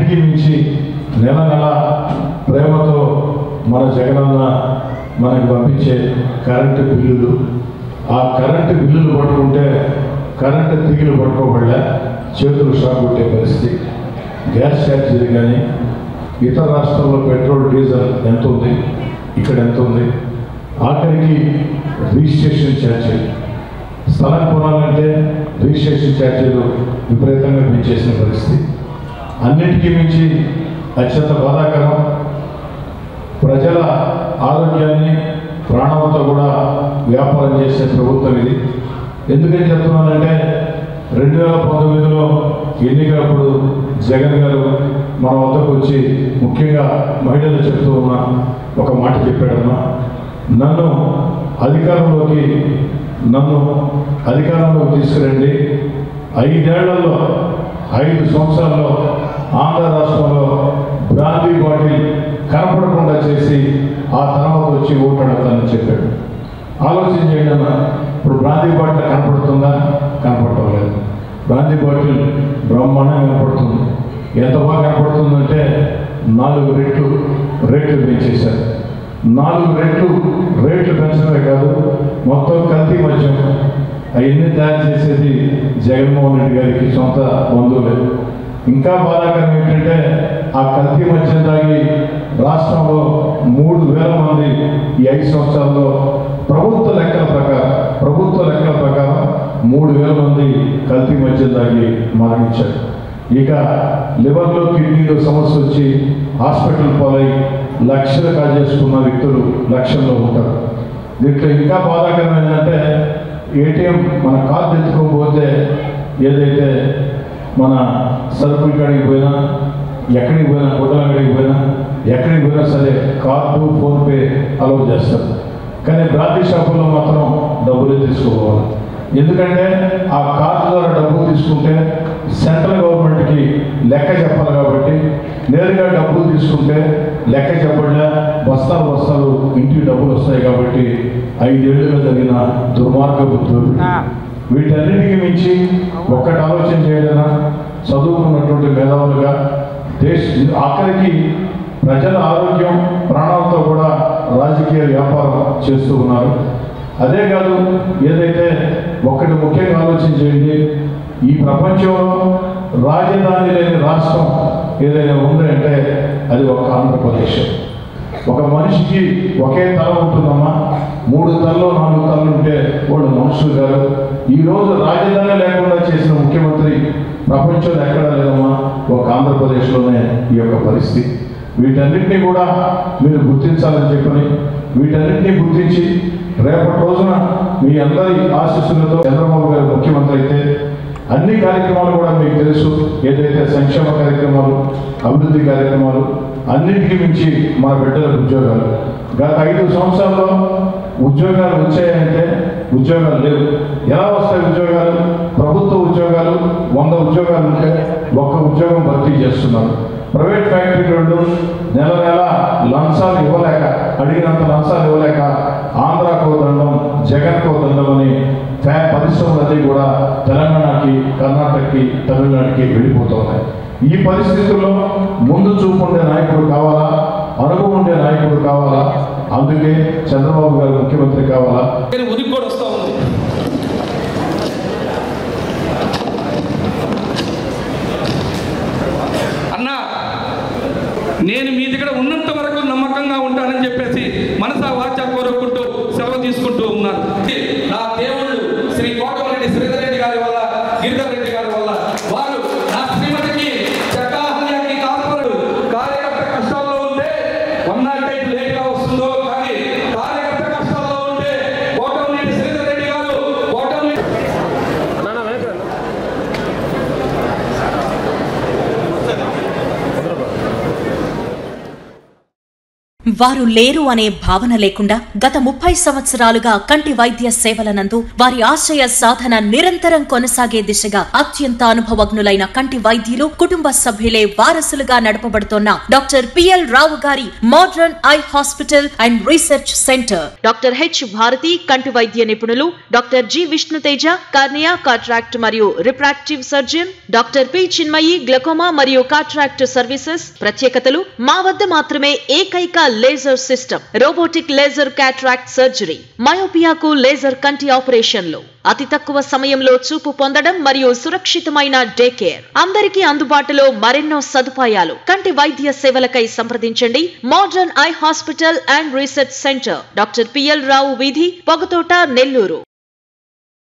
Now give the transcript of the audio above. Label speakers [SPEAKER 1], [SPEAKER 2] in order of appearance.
[SPEAKER 1] అన్నిటికీ మించి నెల నెల ప్రేమతో మన జగనన్న మనకు పంపించే కరెంటు బిల్లులు, ఆ కరెంటు బిల్లులు పట్టుకుంటే కరెంటు తీగలు పట్టుకోబడలే, చేతులు షాక్ కొట్టే పరిస్థితి. గ్యాస్ ఛార్జీలు కానీ, ఇతర రాష్ట్రాల్లో పెట్రోల్ డీజిల్ ఎంత ఉంది, ఇక్కడ ఎంత ఉంది, ఆఖరికి రిజిస్ట్రేషన్ ఛార్జీలు, స్థలం కొనాలంటే రిజిస్ట్రేషన్ ఛార్జీలు విపరీతంగా పెంచేసిన పరిస్థితి. అన్నిటికీ మించి అత్యంత బాధాకరం, ప్రజల ఆరోగ్యాన్ని ప్రాణంతో కూడా వ్యాపారం చేసే ప్రభుత్వం ఇది. ఎందుకని చెప్తున్నానంటే 2019లో ఎన్నికలప్పుడు జగన్ గారు మన వద్దకు వచ్చి ముఖ్యంగా మహిళలు చెప్తూ ఉన్న ఒక మాట చెప్పాడమ్మా, నన్ను అధికారంలోకి తీసుకురండి, 5 ఏళ్లలో 5 సంవత్సరాల్లో ఆంధ్ర రాష్ట్రంలో బ్రాందీ బాటిల్ కనపడకుండా చేసి ఆ తర్వాత వచ్చి ఓటు అడగతానని చెప్పాడు. ఆలోచన చేయండి అన్న, ఇప్పుడు బ్రాందీ బాటిల్ కనపడుతుందా? కనపడటం లేదు. బ్రాందీ బాటిల్ బ్రహ్మాండంగా కనపడుతుంది. ఎంత బాగా కనపడుతుందంటే 4 రెట్లు రేట్లు పెంచేశారు. 4 రెట్లు రేట్లు పెంచడమే కాదు, మొత్తం కల్తీ మద్యం అవన్నీ తయారు చేసేది జగన్మోహన్ రెడ్డి గారికి సొంత బంధువులే. ఇంకా బాధాకరం ఏంటంటే ఆ కల్తీ మద్యం తాగి రాష్ట్రంలో 3,000 మంది ఈ 5 సంవత్సరాల్లో ప్రభుత్వ లెక్కల ప్రకారం 3,000 మంది కల్తీ మద్యం తాగి మరణించారు. ఇక లివర్లో కిడ్నీలో సమస్య వచ్చి హాస్పిటల్ పాలై లక్షలు కాజేసుకున్న వ్యక్తులు లక్షల్లో ఉంటారు. దీంట్లో ఇంకా బాధాకరం ఏంటంటే ఏటీఎం మన కార్డు ఎత్తుకోకపోతే ఏదైతే మన సరుకులు కాడికి పోయినా, ఎక్కడికి పోయినా, గుడ్డల కాడికి పోయినా, ఎక్కడికి పోయినా సరే కార్డు ఫోన్పే అలౌ చేస్తారు. కానీ బ్రాందీ షాపుల్లో మాత్రం డబ్బులే తీసుకోవాలి. ఎందుకంటే ఆ కార్డు ద్వారా డబ్బులు తీసుకుంటే సెంట్రల్ గవర్నమెంట్కి లెక్క చెప్పాలి కాబట్టి, నేరుగా డబ్బులు తీసుకుంటే లెక్క చెప్పకుండా బస్తాలు ఇంటికి డబ్బులు వస్తాయి కాబట్టి 5 ఏళ్లుగా జరిగిన దుర్మార్గపు దోపిడీ. వీటన్నిటికీ మించి ఒక్కటి ఆలోచన చేయడన్నా, చదువుకున్నటువంటి మేధావులుగా ఆఖరికి ప్రజల ఆరోగ్యం ప్రాణాలతో కూడా రాజకీయ వ్యాపారం చేస్తూ ఉన్నారు. అదే కాదు, ఏదైతే ఒక్కటి ముఖ్యంగా ఆలోచన చేయండి, ఈ ప్రపంచంలో రాజధాని లేని రాష్ట్రం ఏదైనా ఉంది అంటే అది ఒక ఆంధ్రప్రదేశ్. ఒక మనిషికి ఒకే తల ఉంటుందమ్మా, 3 తలలు 4 తలలు ఉంటే వాళ్ళు మనుషులు గారు. ఈరోజు రాజధాని లేకుండా చేసిన ముఖ్యమంత్రి ప్రపంచంలో ఎక్కడా లేదమ్మా, ఒక ఆంధ్రప్రదేశ్లోనే ఈ యొక్క పరిస్థితి. వీటన్నిటినీ కూడా మీరు గుర్తించాలని చెప్పని, వీటన్నిటినీ గుర్తించి రేపటి రోజున మీ అందరి ఆశీస్సులతో చంద్రబాబు గారు ముఖ్యమంత్రి అయితే అన్ని కార్యక్రమాలు కూడా మీకు తెలుసు, ఏదైతే సంక్షేమ కార్యక్రమాలు, అభివృద్ధి కార్యక్రమాలు, అన్నింటికి మించి మన బిడ్డలకు ఉద్యోగాలు. గత 5 సంవత్సరాల్లో ఉద్యోగాలు వచ్చాయంటే ఉద్యోగాలు లేవు. ఎలా వస్తాయి ఉద్యోగాలు? ప్రభుత్వ ఉద్యోగాలు 100 ఉద్యోగాలు ఉంటే 1 ఉద్యోగం భర్తీ చేస్తున్నారు. ప్రైవేట్ ఫ్యాక్టరీలు నెల లంచాలు ఇవ్వలేక, అడిగినంత లంచాలు ఇవ్వలేక ఆంధ్రాకో దండం, జగన్కో దండం అని పరిశ్రమలన్నీ కూడా తెలంగాణకి, కర్ణాటకకి, తమిళనాడుకి వెళ్ళిపోతున్నాయి. ఈ పరిస్థితుల్లో ముందు చూపు ఉండే నాయకుడు కావాలా, అనుభవం ఉండే నాయకుడు కావాలా? అందుకే చంద్రబాబు గారు ముఖ్యమంత్రి కావాలా?
[SPEAKER 2] అన్నా, నేను మీ దగ్గర ఉన్నంత వరకు నమ్మకంగా ఉంటానని చెప్పేసి మనసా వాచా కోరుకుంటూ సెలవు తీసుకుంటూ ఉన్నాను. నా దేవుళ్ళు శ్రీ కోటమిరెడ్డి శ్రీధర్ రెడ్డి గారి వల్ల, గిరిధర్ రెడ్డి గారి వల్ల, వారు నా శ్రీమతికి చక్కాహల్యాకి కాపాడు. కార్యకర్త కష్టాల్లో ఉంటే 108 లేట్గా వస్తుందో, కానీ కార్యకర్త కష్టాల్లో ఉంటే కోటమిరెడ్డి శ్రీధర్ రెడ్డి గారు
[SPEAKER 3] వారు లేరు అనే భావన లేకుండా గత 30 సంవత్సరాలుగా కంటి వైద్య సేవలనందు వారి ఆశయ సాధన నిరంతరం కొనసాగే దిశగా అత్యంత అనుభవజ్ఞులైన కంటి వైద్యులు కుటుంబ సభ్యులే వారసులుగా నడపబడుతోన్న డాక్టర్ పిఎల్ రావు గారి modern eye hospital and research centre, doctor H Bharathi కంటి వైద్య నిపుణులు, doctor G Vishnuteja cornea, cataract మరియు refractive surgeon, doctor P Chinmayi glaucoma మరియు కాట్రాక్ట్ సర్వీసెస్. ప్రత్యేకతలు: మా వద్ద మాత్రమే ఏకైక laser system, robotic laser cataract surgery, మయోపియాకు లేజర్ కంటి ఆపరేషన్లు, అతి తక్కువ సమయంలో చూపు పొందడం మరియు సురక్షితమైన డే కేర్, అందరికీ అందుబాటులో మరెన్నో సదుపాయాలు. కంటి వైద్య సేవలకై సంప్రదించండి. Modern eye hospital and research centre, doctor PL Rao వీధి, పొగతోట, నెల్లూరు.